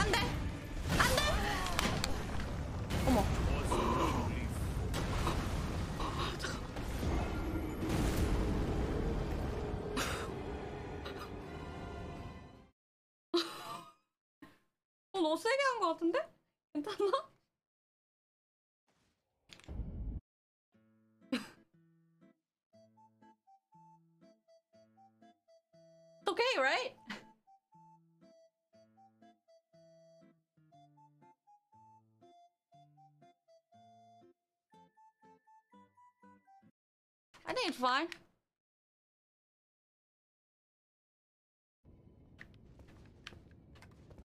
안 돼! 안 돼! 어머. 너무 세게 한 것 같은데? 괜찮나? It's okay, right? I think it's fine.